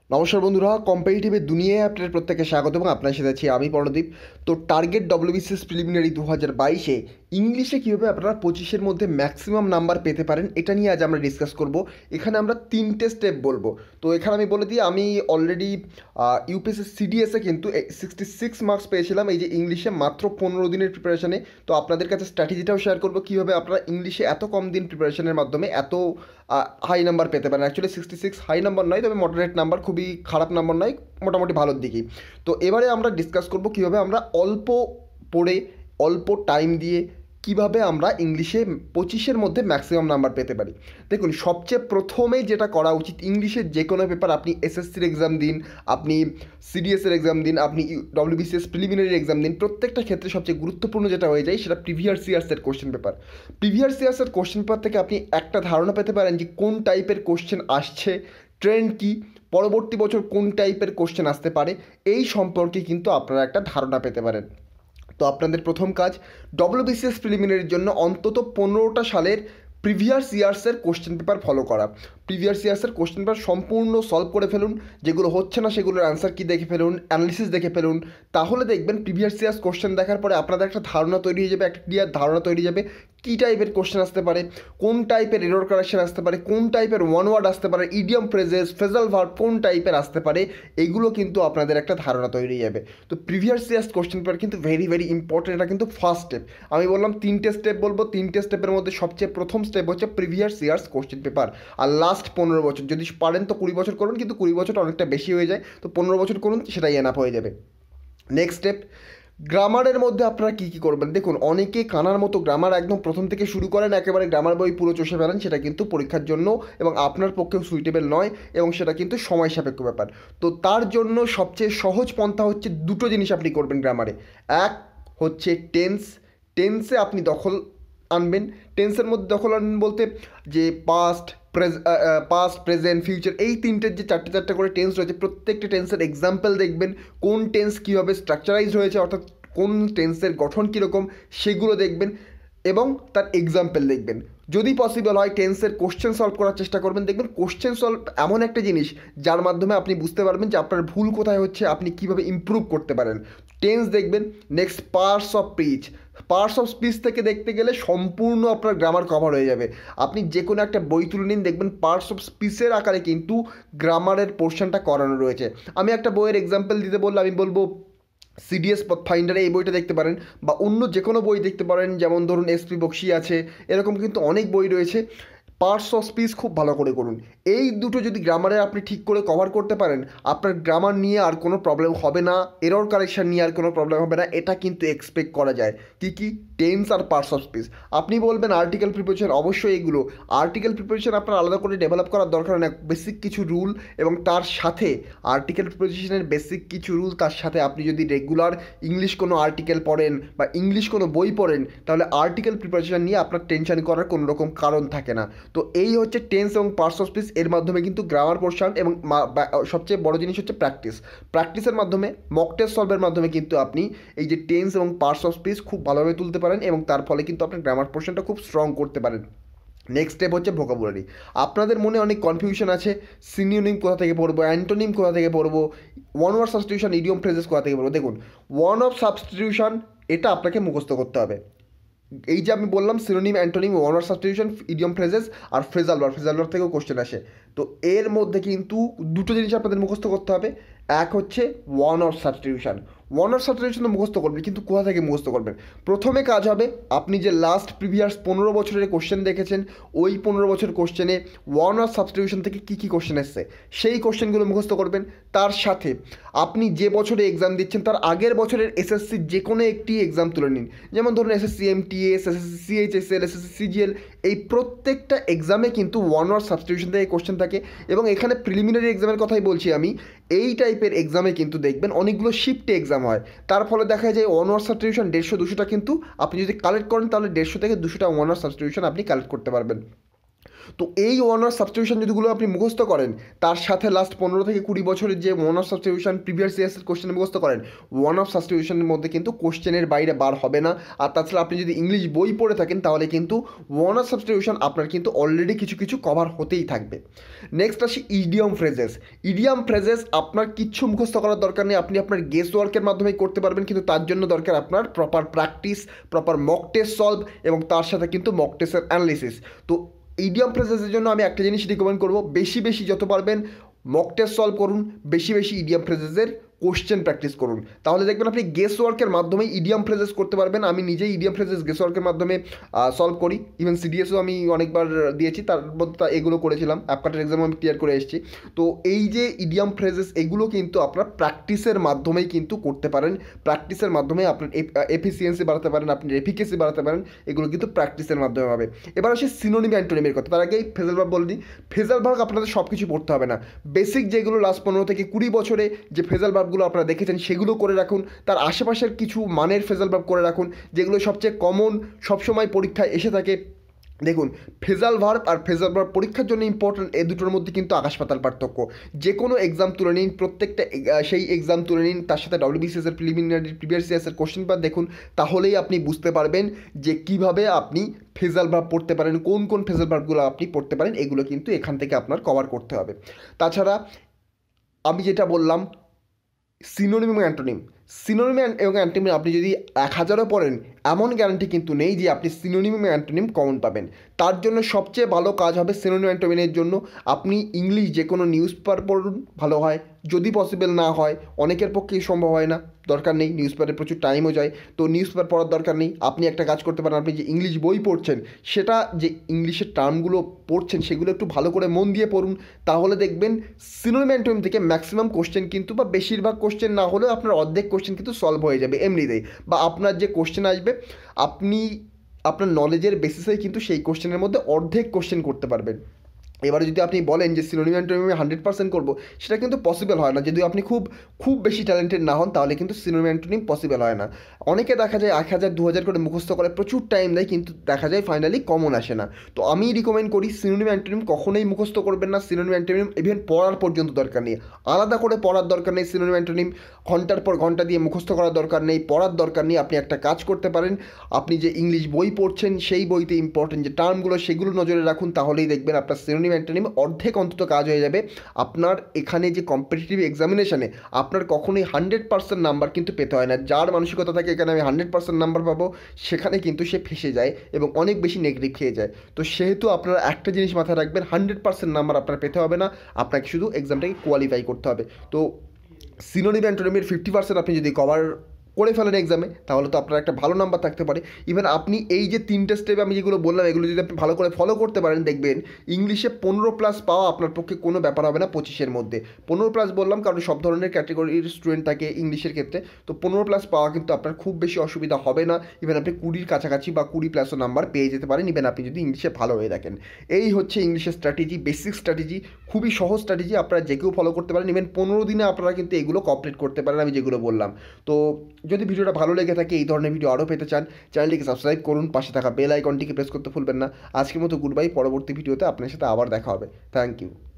নমস্কার বন্ধুরা, কম্পিটিটিভের দুনিয়ায় আপনাদের প্রত্যেককে স্বাগত এবং আপনার সাথে আছি আমি পর্ণদীপ। তো টার্গেট WBCS প্রিলিমিনারি 2022-এ ইংলিশে কীভাবে আপনারা 25-এর মধ্যে ম্যাক্সিমাম নাম্বার পেতে পারেন এটা নিয়ে আজ আমরা ডিসকাস করব। এখানে আমরা 3টে স্টেপ বলবো। তো এখানে আমি বলে দিই, আমি অলরেডি ইউপিএসসি সিডিএসে কিন্তু 66 মার্কস পেয়েছিলাম এই যে ইংলিশে মাত্র 15 দিনের প্রিপারেশানে। তো আপনাদের কাছে স্ট্র্যাটেজিটাও শেয়ার করবো কীভাবে আপনারা ইংলিশে এত কম দিন প্রিপারেশনের মাধ্যমে এত হাই নাম্বার পেতে পারেন। অ্যাকচুয়ালি 66 হাই নাম্বার নয়, তবে মডারেট নাম্বার, খুবই খারাপ নাম্বার নয়, মোটামুটি ভালোর দিকেই। তো এবারে আমরা ডিসকাস করব কীভাবে আমরা অল্প পড়ে অল্প টাইম দিয়ে কিভাবে আমরা ইংলিশে 25-এর মধ্যে ম্যাক্সিমাম নাম্বার পেতে পারি। দেখুন, সবচেয়ে প্রথমেই যেটা করা উচিত, ইংলিশের যে কোনো পেপার, আপনি এসএসসির এক্সাম দিন, আপনি সিডিএসের এক্সাম দিন, আপনি WBCS প্রিলিমিনারি এক্সাম দিন, প্রত্যেকটা ক্ষেত্রে সবচেয়ে গুরুত্বপূর্ণ যেটা হয়ে যায় সেটা প্রিভিয়াস ইয়ার্সের কোশ্চেন পেপার। প্রিভিয়াস ইয়ার্সের কোশ্চেন পেপার থেকে আপনি একটা ধারণা পেতে পারেন যে কোন টাইপের কোশ্চেন আসছে, ট্রেন্ড কী, পরবর্তী বছর কোন টাইপের কোশ্চেন আসতে পারে, এই সম্পর্কে কিন্তু আপনারা একটা ধারণা পেতে পারেন। তো আপনাদের প্রথম কাজ, WBCS প্রিলিমিনারির জন্য অন্তত 15টা সালের প্রিভিয়াস ইয়ার্সের কোশ্চেন পেপার ফলো করা। প্রিভিয়াস ইয়ার্সের কোশ্চেন পেপার সম্পূর্ণ সলভ করে ফেলুন, যেগুলো হচ্ছে না সেগুলোর অ্যান্সার কি দেখে ফেলুন, অ্যানালিসিস দেখে ফেলুন। তাহলে দেখবেন প্রিভিয়াস ইয়ার্স কোশ্চেন দেখার পরে আপনাদের একটা ধারণা তৈরি হয়ে যাবে, একটা ক্লিয়ার ধারণা তৈরি হয়ে যাবে কী টাইপের কোশ্চেন আসতে পারে, কোন টাইপের এরর কারেকশন আসতে পারে, কোন টাইপের ওয়ান ওয়ার্ড আসতে পারে, ইডিয়াম ফ্রেজেস, ফ্রেজাল ভার্ব কোন টাইপের আসতে পারে, এগুলো কিন্তু আপনাদের একটা ধারণা তৈরি হয়ে যাবে। তো প্রিভিয়াস ইয়ার্স কোশ্চেন পেপার কিন্তু ভেরি ভেরি ইম্পর্টেন্ট, এটা কিন্তু ফার্স্ট স্টেপ। আমি বললাম 3টে স্টেপ বলবো, 3টে স্টেপের মধ্যে সবচেয়ে প্রথম স্টেপ হচ্ছে প্রিভিয়াস ইয়ার্স কোশ্চেন পেপার। আর লাস্ট 15 বছর, যদি পারেন তো 20 বছর করুন, কিন্তু 20 বছর অনেকটা বেশি হয়ে যায়, তো 15 বছর করুন, সেটাই এনাফ হয়ে যাবে। নেক্সট স্টেপ, গ্রামারের মধ্যে আপনারা কী কী করবেন। দেখুন, অনেকে কানার মতো গ্রামার একদম প্রথম থেকে শুরু করেন, একেবারে গ্রামার বই পুরো চষে ফেলেন, সেটা কিন্তু পরীক্ষার জন্য এবং আপনার পক্ষেও সুইটেবল নয়, এবং সেটা কিন্তু সময় সাপেক্ষ ব্যাপার। তো তার জন্য সবচেয়ে সহজ পন্থা হচ্ছে দুটো জিনিস আপনি করবেন গ্রামারে। এক হচ্ছে টেন্সে আপনি দখল আনবেন। টেন্সের মধ্যে দখল আনবেন বলতে যে পাস্ট প্রেজেন্ট ফিউচার, এই তিনটের যে চারটে করে টেন্স রয়েছে, প্রত্যেকটা টেন্সের এক্সাম্পল দেখবেন, কোন টেন্স কীভাবে স্ট্রাকচারাইজ হয়েছে, অর্থাৎ কোন টেন্সের গঠন কীরকম সেগুলো দেখবেন এবং তার এক্সাম্পল দেখবেন। যদি পসিবল হয় টেন্সের কোশ্চেন সলভ করার চেষ্টা করবেন। দেখবেন কোশ্চেন সলভ এমন একটা জিনিস যার মাধ্যমে আপনি বুঝতে পারবেন যে আপনার ভুল কোথায় হচ্ছে, আপনি কীভাবে ইমপ্রুভ করতে পারেন। টেন্স দেখবেন। নেক্সট, পার্টস অফ স্পিচ থেকে দেখতে গেলে সম্পূর্ণ আপনার গ্রামার কভার হয়ে যাবে। আপনি যে কোনো একটা বই তুলে নিন, দেখবেন পার্টস অফ স্পিচের আকারে কিন্তু গ্রামারের পোর্শনটা করানো রয়েছে। আমি একটা বইয়ের এক্সাম্পল দিতে বললে আমি বলবো সিডিএস ফাইন্ডারে এই বইটা দেখতে পারেন, বা অন্য যে কোনো বই দেখতে পারেন, যেমন ধরুন এসপি বক্সি আছে, এরকম কিন্তু অনেক বই রয়েছে। পার্টস অফ স্পিচ খুব ভালো করে করুন। এই দুটো যদি গ্রামারে আপনি ঠিক করে কভার করতে পারেন, আপনার গ্রামার নিয়ে আর কোনো প্রবলেম হবে না, এরর কারেকশান নিয়ে আর কোনো প্রবলেম হবে না, এটা কিন্তু এক্সপেক্ট করা যায়। কি টেন্স আর পার্টস অফ স্পিচ। আপনি বলবেন আর্টিকেল প্রিপারেশন, অবশ্যই এগুলো আর্টিকেল প্রিপারেশন আপনার আলাদা করে ডেভেলপ করার দরকার নেই। বেসিক কিছু রুল এবং তার সাথে আর্টিকেল প্রিপারেশনের বেসিক কিছু রুল, তার সাথে আপনি যদি রেগুলার ইংলিশ কোনো আর্টিকেল পড়েন বা ইংলিশ কোনো বই পড়েন, তাহলে আর্টিকেল প্রিপারেশন নিয়ে আপনার টেনশন করার কোনো রকম কারণ থাকে না। তো এই হচ্ছে টেন্স এবং পার্টস অফ স্পিচ। এর মাধ্যমে কিন্তু গ্রামার পোর্শন এবং সবচেয়ে বড় জিনিস হচ্ছে প্র্যাকটিসের মাধ্যমে, মক টেস্ট সলভের মাধ্যমে কিন্তু আপনি এই যে টেন্স এবং পার্টস অফ স্পিচ খুব ভালোভাবে তুলতে পারেন, এবং তার ফলে কিন্তু আপনার গ্রামার পোর্শনটা খুব স্ট্রং করতে পারেন। নেক্সট স্টেপ হচ্ছে ভোকাবুলারি। আপনাদের মনে অনেক কনফিউশন আছে, সিনোনিম কোথা থেকে পড়বো, অ্যান্টোনিম কোথা থেকে পড়বো, one word substitution, idiom phrases কোথা থেকে পড়বো। দেখুন, ওয়ান অফ সাবস্টিটিউশন এটা আপনাকে মুখস্থ করতে হবে। এই যে আমি বললাম synonym, antonym, one word substitution, idiom phrases আর ফ্রেজাল ভার্ব থেকেও কোশ্চেন আসে। তো এর মধ্যে কিন্তু দুটো জিনিস আপনাদের মুখস্থ করতে হবে। এক হচ্ছে one word substitution. One word substitution তো মুখস্থ করবেন, কিন্তু কোথা থেকে মুখস্থ করবেন? প্রথমে কাজ হবে, আপনি যে লাস্ট প্রিভিয়াস 15 বছরের কোশ্চেন দেখেছেন, ওই 15 বছর কোশ্চেনে ওয়ান ওয়ার্ড সাবস্টিটিউশন থেকে কী কোশ্চেন এসছে সেই কোশ্চেনগুলো মুখস্থ করবেন। তার সাথে আপনি যে বছরে এক্সাম দিচ্ছেন তার আগের বছরের এসএসসির যে কোনো একটি এক্সাম তুলে নিন, যেমন ধরুন SSC MTS, SSC CHSL, SSC CGL, এই প্রত্যেকটা এক্সামে কিন্তু ওয়ান ওয়ার্ড সাবস্টিটিউশন থেকে কোশ্চেন থাকে। এবং এখানে প্রিলিমিনারি এক্সামের কথাই বলছি আমি, এই টাইপের এক্সামে কিন্তু দেখবেন অনেকগুলো শিফটে এক্সাম হয়, তার ফলে দেখা যায় ওয়ান ওয়ার্ড সাবস্টিটিউশন 150-200টা কিন্তু আপনি যদি কালেক্ট করেন, তাহলে 150 থেকে 200টা ওয়ান ওয়ার্ড সাবস্টিটিউশন আপনি কালেক্ট করতে পারবেন। তো এই ওয়ান অফ সাবস্টিটিউশন যদিগুলো আপনি মুখস্থ করেন, তার সাথে লাস্ট 15 থেকে 20 বছরের যে ওয়ান অফ সাবস্টিটিউশন প্রিভিয়াস ইয়ার্সের কোশ্চেন মুখস্থ করেন, ওয়ান অফ সাবস্টিটিউশনের মধ্যে কিন্তু কোশ্চেনের বাইরে বার হবে না। আর তাছাড়া আপনি যদি ইংলিশ বই পড়ে থাকেন তাহলে কিন্তু ওয়ান অফ সাবস্টিটিউশন আপনার কিন্তু অলরেডি কিছু কিছু কভার হতেই থাকবে। নেক্সট আসি ইডিয়ম ফ্রেজেস। ইডিয়ম ফ্রেজেস আপনার কিচ্ছু মুখস্থ করার দরকার নেই, আপনি আপনার গেস ওয়ার্কের মাধ্যমে করতে পারবেন, কিন্তু তার জন্য দরকার আপনার proper practice, proper mock test solve এবং তার সাথে কিন্তু মক টেস্টের অ্যানালিসিস। তো ইডিয়ম ফ্রেজেসের জন্য আমি একটা জিনিস রিকমেন্ড করবো, বেশি বেশি যত পারবেন মক টেস্ট সলভ করুন, বেশি বেশি ইডিয়ম ফ্রেজেসের কোশ্চেন প্র্যাকটিস করুন, তাহলে দেখবেন আপনি গেস ওয়ার্কের মাধ্যমে ইডিয়ম ফ্রেজেস করতে পারবেন। আমি নিজেই ইডিয়ম ফ্রেজেস গেস ওয়ার্কের মাধ্যমে সলভ করি, ইভেন সিডিএসও আমি অনেকবার দিয়েছি, তার মধ্যে এগুলো করেছিলাম, অ্যাপকাটের এক্সাম আমি ক্লিয়ার করে এসেছি। তো এই যে ইডিয়ম ফ্রেজেস এগুলো কিন্তু আপনার প্র্যাকটিসের মাধ্যমেই কিন্তু করতে পারেন, প্র্যাকটিসের মাধ্যমে আপনার এফিসিয়েন্সি বাড়াতে পারেন, আপনি এফিকেসি বাড়াতে পারেন, এগুলো কিন্তু প্র্যাকটিসের মাধ্যমে হবে। এবার আসি সিনোনিম অ্যান্টোনিমের কথা। তার আগেই ফ্রেজাল ভার্ব বলে দিই, ফ্রেজাল ভার্ব আপনাদের সব কিছু পড়তে হবে না, বেসিক যেগুলো লাস্ট 15 থেকে 20 বছরে যে ফ্রেজাল ভার্বগুলো আপনারা দেখেছেন সেগুলো করে রাখুন, তার আশেপাশের কিছু মানের ফ্রেজাল ভার্ব করে রাখুন যেগুলো সবচেয়ে কমন, সবসময় পরীক্ষায় এসে থাকে। দেখুন, ফ্রেজাল ভার্ব আর ফ্রেজাল ভার্ব পরীক্ষার জন্য ইম্পর্টেন্ট, এই দুটোর মধ্যে কিন্তু আকাশ পাতাল পার্থক্য। যে কোনো এক্সাম তুলে নিন, প্রত্যেকটা সেই এক্সাম তুলে নিন, তার সাথে WBCS এর প্রিলিমিনারি প্রিভিয়াস ইয়ার্সের কোশ্চেন পেপার দেখুন, তাহলেই আপনি বুঝতে পারবেন যে কিভাবে আপনি ফ্রেজাল ভার্ব পড়তে পারেন, কোন কোন ফ্রেজাল ভার্বগুলো আপনি পড়তে পারেন, এগুলো কিন্তু এখান থেকে আপনার কভার করতে হবে। তাছাড়া আমি যেটা বললাম সিনোনিম এবং অ্যান্টোনিম, সিনোনিম এবং অ্যান্টোনিম আপনি যদি 1000ও পড়েন এমন গ্যারান্টি কিন্তু নেই যে আপনি সিনোনিম এবং অ্যান্টোনিম কমন পাবেন। তার জন্য সবচেয়ে ভালো কাজ হবে সিনোনিম অ্যান্টোনিমের জন্য আপনি ইংলিশ যে কোনো নিউজ পেপার পড়ুন, ভালো হয়। যদি পসিবল না হয়, অনেকের পক্ষেই সম্ভব হয় না, দরকার নেই, নিউজ পেপারে প্রচুর টাইমও যায়, তো নিউজ পেপার পড়ার দরকার নেই। আপনি একটা কাজ করতে পারেন, আপনি যে ইংলিশ বই পড়ছেন সেটা যে ইংলিশের টার্মগুলো পড়ছেন সেগুলো একটু ভালো করে মন দিয়ে পড়ুন, তাহলে দেখবেন সিনোনিম অ্যান্টোনিম থেকে ম্যাক্সিমাম কোশ্চেন কিন্তু, বা বেশিরভাগ কোশ্চেন না হলেও আপনার অর্ধেক কোশ্চেন কিন্তু সলভ হয়ে যাবে এমনিতেই, বা আপনার যে কোশ্চেন আসবে আপনি আপনার নলেজের বেসিসেই কিন্তু সেই কোশ্চেনের মধ্যে অর্ধেক কোশ্চেন করতে পারবেন। এবারে যদি আপনি বলেন যে সিনোনিম অ্যান্টোনিম 100% করবো, সেটা কিন্তু পসিবল হয় না। যদি আপনি খুব খুব বেশি ট্যালেন্টেড না হন তাহলে কিন্তু সিনোনিম অ্যান্টোনিম পসিবল হয় না। অনেকে দেখা যায় 1000 2000 করে মুখস্থ করে, প্রচুর টাইম দেয়, কিন্তু দেখা যায় ফাইনালি কমন আসে না। তো আমি রিকমেন্ড করি সিনোনিম অ্যান্টোনিম কখনোই মুখস্থ করবেন না, সিনোনিম অ্যান্টোনিম ইভেন পড়ার পর্যন্ত দরকার নেই, আলাদা করে পড়ার দরকার নেই। সিনোনিম অ্যান্টোনিম ঘন্টার পর ঘন্টা দিয়ে মুখস্থ করার দরকার নেই, পড়ার দরকার নেই। আপনি একটা কাজ করতে পারেন, আপনি যে ইংলিশ বই পড়ছেন সেই বইতে ইম্পর্টেন্ট যে টার্মগুলো সেগুলো নজরে রাখুন, তাহলেই দেখবেন আপনার সিনোনিম অ্যান্টোনিম অর্ধেক অন্তত কাজ হয়ে যাবে। আপনার এখানে যে কম্পিটিটিভ এক্সামিনেশানে আপনার কখনোই 100% নাম্বার কিন্তু পেতে হয় না। যার মানসিকতা থাকে এখানে আমি 100% নাম্বার পাবো, সেখানে কিন্তু সে ফেসে যায় এবং অনেক বেশি নেগেটিভ খেয়ে যায়। তো সেহেতু আপনারা একটা জিনিস মাথায় রাখবেন, 100% নাম্বার আপনার পেতে হবে না, আপনাকে শুধু এক্সামটাকে কোয়ালিফাই করতে হবে। তো সিনোনিম অ্যান্টোনিমের 50% আপনি যদি কভার করে ফেলেন এক্সামে, তাহলে তো আপনার একটা ভালো নাম্বার থাকতে পারে। ইভেন আপনি এই যে 3টে স্টেপ আমি যেগুলো বললাম এগুলো যদি আপনি ভালো করে ফলো করতে পারেন, দেখবেন ইংলিশে 15+ পাওয়া আপনার পক্ষে কোনো ব্যাপার হবে না 25-এর মধ্যে। 15+ বললাম কারণ সব ধরনের ক্যাটেগরির স্টুডেন্ট থাকে ইংলিশের ক্ষেত্রে, তো 15+ পাওয়া কিন্তু আপনার খুব বেশি অসুবিধা হবে না। ইভেন আপনি 20-র কাছাকাছি বা 20+ও নাম্বার পেয়ে যেতে পারেন, ইভেন আপনি যদি ইংলিশে ভালো হয়ে থাকেন। এই হচ্ছে ইংলিশের স্ট্র্যাটেজি, বেসিক স্ট্র্যাটেজি, খুবই সহজ স্ট্র্যাটেজি, আপনারা যে কেউ ফলো করতে পারেন। ইভেন 15 দিনে আপনারা কিন্তু এগুলো কমপ্লিট করতে পারেন আমি যেগুলো বললাম। তো যদি ভিডিওটা ভালো লেগে থাকে, এই ধরনের ভিডিও আরও পেতে চান, চ্যানেলটিকে সাবস্ক্রাইব করুন, পাশে থাকা বেল আইকনটিকে প্রেস করতে ভুলবেন না। আজকের মতো গুড বাই, পরবর্তী ভিডিওতে আপনার সাথে আবার দেখা হবে। Thank you.